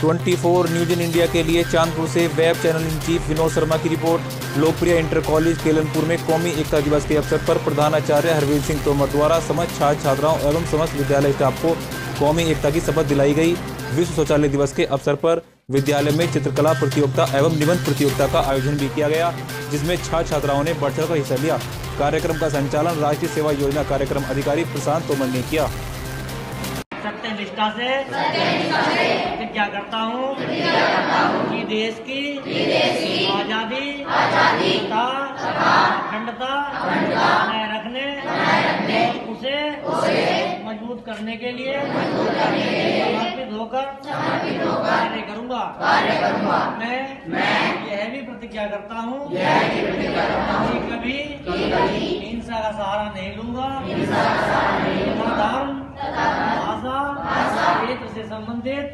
24 news in India के लिए चांदपुर से web channel in chief Vinod Sharma की रिपोर्ट। लोकप्रिय इंटर कॉलेज केलनपुर में कौमी एकता दिवस के अवसर पर प्रधानाचार्य हरवीर सिंह तोमर द्वारा समस्त छात्र छात्राओं एवं समस्त विद्यालय स्टाफ को कौमी एकता की शपथ दिलाई गई। विश्व शौचालय दिवस के अवसर पर विद्यालय में चित्रकला प्रतियोगिता एवं निबंध प्रतियोगिता का आयोजन भी किया गया, जिसमें छात्र छात्राओं ने बढ़ चढ़कर हिस्सा लिया। कार्यक्रम का संचालन राष्ट्रीय सेवा योजना कार्यक्रम अधिकारी प्रशांत तोमर ने किया। सत्यनिष्ठा से प्रतिज्ञा करता हूँ कि देश की आजादी तथा अखंडता बनाए रखने और उसे मजबूत करने के लिए समर्पित होकर कार्य करूँगा। मैं यह भी प्रतिज्ञा करता हूँ कि कभी हिंसा का सहारा नहीं लूंगा। धर्म, भाषा, क्षेत्र से संबंधित